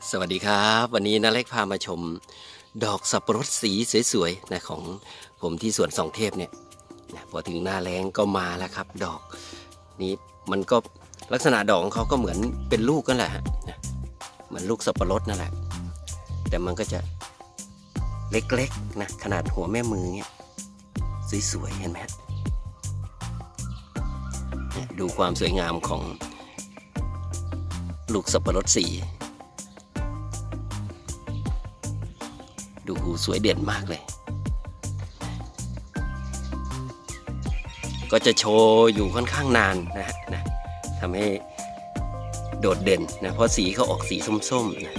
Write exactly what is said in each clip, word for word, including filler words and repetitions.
สวัสดีครับวันนี้นาเล็กพามาชมดอกสับปะรดสีสวยๆนะของผมที่สวนสองเทพเนี่ยนะพอถึงหน้าแล้งก็มาแล้วครับดอกนี้มันก็ลักษณะดอกของเขาก็เหมือนเป็นลูกกันแหละนะเหมือนลูกสับปะรดนั่นแหละแต่มันก็จะเล็กๆนะขนาดหัวแม่มือเนี่ยสวยๆเห็นไหมดูความสวยงามของลูกสับปะรดสีดูสวยเด่นมากเลยก็จะโชว์อยู่ค่อนข้างนานนะฮะนะทำให้โดดเด่นนะเพราะสีเขาออกสีส้มๆนะ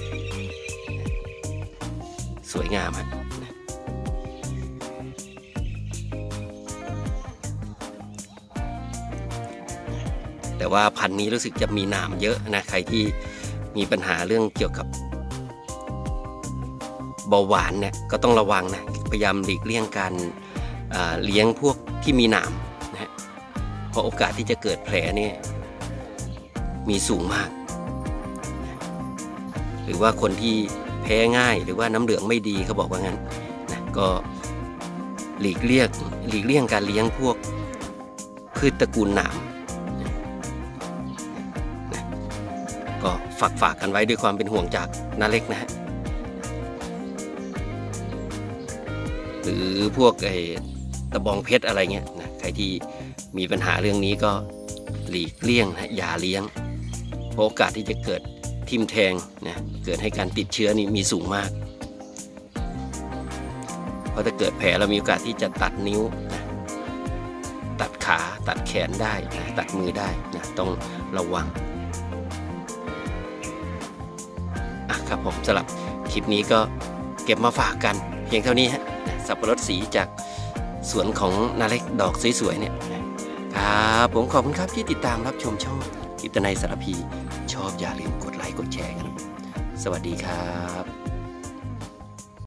สวยงามฮะนะแต่ว่าพันธุ์นี้รู้สึกจะมีหนามเยอะนะใครที่มีปัญหาเรื่องเกี่ยวกับเบาหวานเนี่ยก็ต้องระวังนะพยายามหลีกเลี่ยงการเลี้ยงพวกที่มีหนามนะฮะเพราะโอกาสที่จะเกิดแผลเนี่ยมีสูงมากหรือว่าคนที่แพ้ง่ายหรือว่าน้ำเหลืองไม่ดีเขาบอกว่างั้นนะก็หลีกเลี่ยงหลีกเลี่ยงการเลี้ยงพวกพืชตระกูลหนามนะก็ฝากฝากกันไว้ด้วยความเป็นห่วงจากน้าเล็กนะฮะหรือพวกไอ้ตะบองเพชรอะไรเงี้ยนะใครที่มีปัญหาเรื่องนี้ก็หลีกเลี่ยงนะอย่าเลี้ยงเพราะโอกาสที่จะเกิดทิ่มแทงนะเกิดให้การติดเชื้อนี่มีสูงมากเพราะถ้าเกิดแผลเรามีโอกาสที่จะตัดนิ้วนะตัดขาตัดแขนได้นะตัดมือได้นะต้องระวังอ่ะครับผมสำหรับคลิปนี้ก็เก็บมาฝากกันเพียงเท่านี้ฮะสับปะรดสีจากสวนของนาเล็กดอกสวยๆเนี่ยครับผมขอบคุณครับที่ติดตามรับชมช่องกิตนัยสารพีชอบอย่าลืมกดไลค์กดแชร์กันสวัสดีครับ